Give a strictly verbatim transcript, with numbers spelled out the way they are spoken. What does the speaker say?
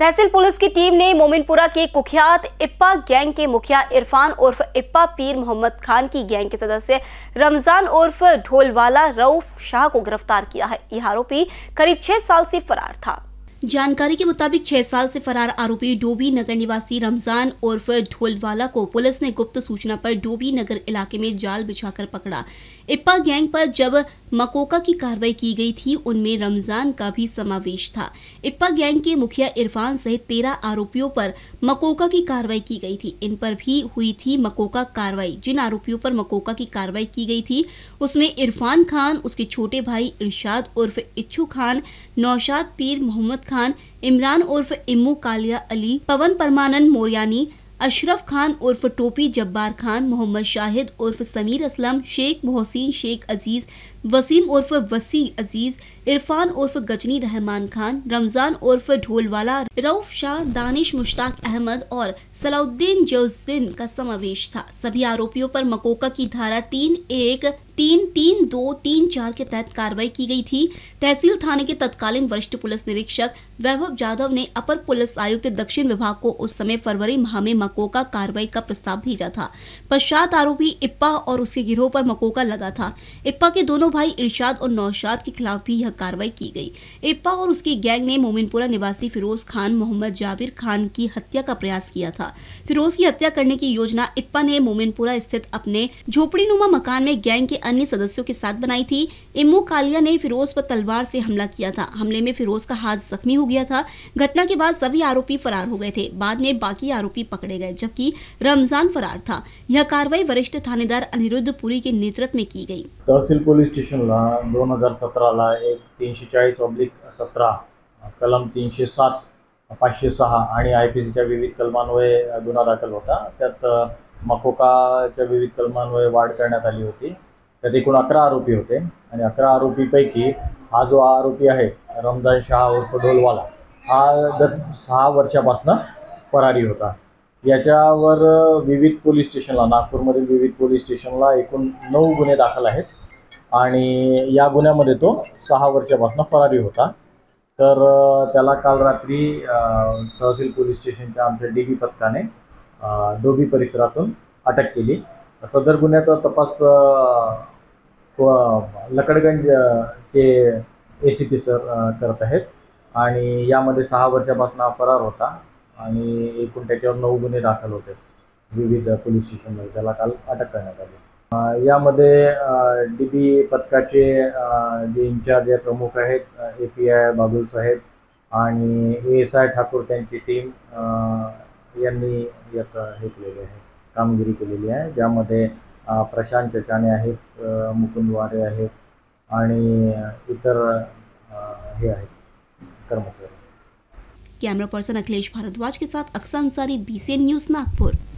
तहसील police की team ने मोमिनपुरा के कुख्यात इप्पा गैंग के मुखिया इरफान उर्फ इप्पा पीर मोहम्मद खान की गैंग के सदस्य रमजान उर्फ ढोलवाला रऊफ शाह को गिरफ्तार किया है। यह आरोपी करीब छह साल से फरार था। जानकारी के मुताबिक छह साल से फरार आरोपी डोबी नगर निवासी रमजान उर्फ ढोलवाला को पुलिस ने गुप्त सूचना पर डोबी नगर इलाके में जाल बिछाकर पकड़ा। इप्पा गैंग पर जब मकोका की कार्रवाई की गई थी, उनमें रमजान का भी समावेश था। इप्पा गैंग के मुखिया इरफान सहित तेरह आरोपियों पर मकोका की कार्रवाई की गई थी। इन पर भी हुई थी मकोका कार्रवाई। जिन आरोपियों पर मकोका की कार्रवाई की गई थी उसमें इरफान खान, उसके छोटे भाई इरशाद उर्फ इच्छू खान, नौशाद पीर मोहम्मद खान, इमरान उर्फ इम्मू कालिया अली, पवन परमानंद मोरियानी, अशरफ खान उर्फ टोपी जब्बार खान, मोहम्मद शाहिद उर्फ समीर असलम, शेख मोहसिन शेख अजीज, वसीम उर्फ वसी अजीज, इरफान उर्फ गजनी रहमान खान, रमजान उर्फ ढोलवाला, रऊफ शाह, दानिश मुश्ताक अहमद और सलाउद्दीन जौजुद्दीन का समावेश था। सभी आरोपियों पर मकोका की धारा तीन एक तीन तीन दो तीन चार के तहत कार्रवाई की गई थी। तहसील थाने के तत्कालीन वरिष्ठ पुलिस निरीक्षक वैभव जाधव ने अपर पुलिस आयुक्त दक्षिण विभाग को उस समय फरवरी माह में मकोका कार्रवाई का प्रस्ताव भेजा था। पश्चात आरोपी इप्पा और उसके गिरोह पर मकोका लगा था। इप्पा के दोनों भाई इरशाद और नौशाद के खिलाफ भी यह कार्रवाई की गई। इप्पा और उसकी गैंग ने मोमिनपुरा निवासी फिरोज खान, मोहम्मद जाबिर खान की हत्या का प्रयास किया था। फिरोज की हत्या करने की योजना इप्पा ने मोमिनपुरा स्थित अपने झोपड़ीनुमा मकान में गैंग के अन्य सदस्यों के साथ बनाई थी। इम्मू कालिया ने फिरोज पर तलवार से हमला किया था। हमले में फिरोज का हाथ जख्मी हो गया था। घटना के बाद सभी आरोपी फरार हो गए थे। बाद में बाकी आरोपी पकड़े गए, जबकि रमजान फरार था। यह कार्रवाई वरिष्ठ थानेदार अनिरुद्ध पुरी के नेतृत्व में की गई। तहसील पोलीस स्टेशनला दोन हजार सतराला एक तीनशे चाळीस ऑब्लिक सतरा कलम तीनशे सात पाचशे सहा आणि आय पी सीच्या विविध कलमान्वये गुन्हा दाखल होता। त्यात मकोकाच्या विविध कलमान्वये वाढ करण्यात आली होती। त्यात एकूण अकरा आरोपी होते आणि अकरा आरोपीपैकी हा जो आरोपी आहे रमजान शाह उर्फ ढोलवाला हा गत सहा वर्षापासून फरारी होता। याच्यावर विविध पोलीस स्टेशनला नागपूरमधील विविध पोलीस स्टेशनला एकूण नऊ गुन्हे दाखल आहेत आणि या गुन्ह्यामध्ये तो सहा वर्षापासून फरारी होता। तर त्याला काल रात्री तहसील पोलीस स्टेशनच्या आमच्या डी बी पथकाने डोबी परिसरातून अटक केली। सदर गुन्ह्याचा तपास लकडगंज चे ए सी पी सर करत आहेत आणि यामध्ये सहा वर्षापासून फरार होता आणि एकूण त्याच्यावर नऊ गुन्हे दाखल होते विविध पोलीस स्टेशनमध्ये। त्याला काल अटक करण्यात आली। यामध्ये डी बी पथकाचे जे इंचार्ज आहे प्रमुख आहेत ए पी आय बाबुल साहेब आणि ए एस आय ठाकूर त्यांची टीम यांनी यात हे केलेले आहे, कामगिरी केलेली आहे। ज्यामध्ये प्रशांत चचाने आहेत, मुकुंद वारे आहेत आणि इतर हे आहेत कर्मचारी। कैमरा पर्सन अखिलेश भारद्वाज के साथ Aksar Ansari, B C N news Nagpur.